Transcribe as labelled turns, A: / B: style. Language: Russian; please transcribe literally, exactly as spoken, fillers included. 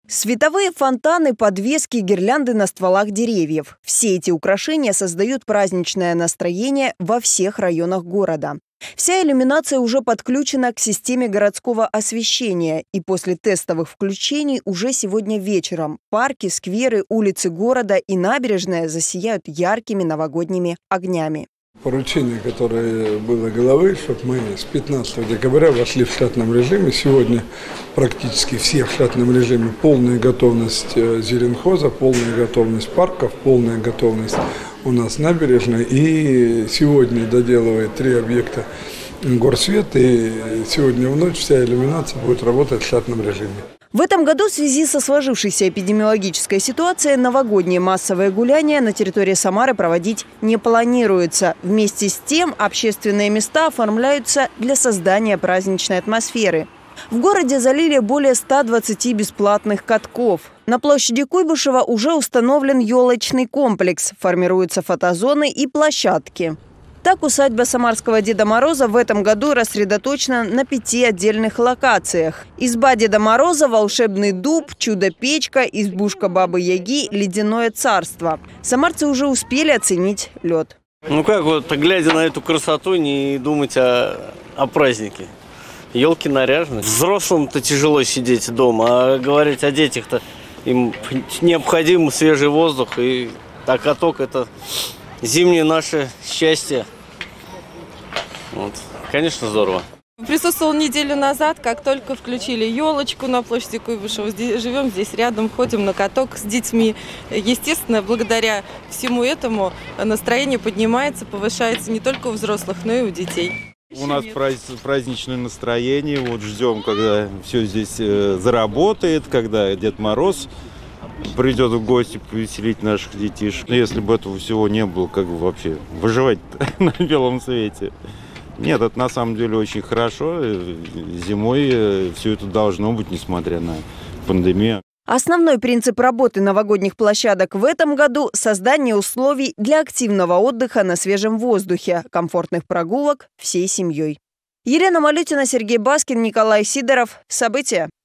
A: Световые фонтаны, подвески, гирлянды на стволах деревьев. Все эти украшения создают праздничное настроение во всех районах города. Вся иллюминация уже подключена к системе городского освещения. И после тестовых включений уже сегодня вечером парки, скверы, улицы города и набережная засияют яркими новогодними огнями.
B: Поручение, которое было главы, чтобы мы с пятнадцатого декабря вошли в штатном режиме. Сегодня практически все в штатном режиме. Полная готовность зеленхоза, полная готовность парков, полная готовность у нас набережной. И сегодня доделывает три объекта Горсвет. И сегодня в ночь вся иллюминация будет работать в штатном режиме.
A: В этом году в связи со сложившейся эпидемиологической ситуацией новогодние массовые гуляния на территории Самары проводить не планируется. Вместе с тем общественные места оформляются для создания праздничной атмосферы. В городе залили более ста двадцати бесплатных катков. На площади Куйбышева уже установлен елочный комплекс, формируются фотозоны и площадки. Так, усадьба самарского Деда Мороза в этом году рассредоточена на пяти отдельных локациях. Изба Деда Мороза, волшебный дуб, чудо-печка, избушка Бабы-Яги, ледяное царство. Самарцы уже успели оценить лед.
C: Ну как вот, глядя на эту красоту, не думать о, о празднике. Елки наряжены. Взрослым-то тяжело сидеть дома, а говорить о детях-то им необходим свежий воздух. И а каток – это зимнее наше счастье. Вот. Конечно, здорово.
D: Присутствовал неделю назад, как только включили елочку на площади Куйбышева. Здесь, живем здесь рядом, ходим на каток с детьми. Естественно, благодаря всему этому настроение поднимается, повышается не только у взрослых, но и у детей.
E: У нас праздничное настроение. Вот ждем, когда все здесь заработает, когда Дед Мороз придет в гости повеселить наших детишек. Если бы этого всего не было, как бы вообще выживать на белом свете? Нет, это на самом деле очень хорошо. Зимой все это должно быть, несмотря на пандемию.
A: Основной принцип работы новогодних площадок в этом году – создание условий для активного отдыха на свежем воздухе, комфортных прогулок всей семьей. Елена Малютина, Сергей Баскин, Николай Сидоров. События.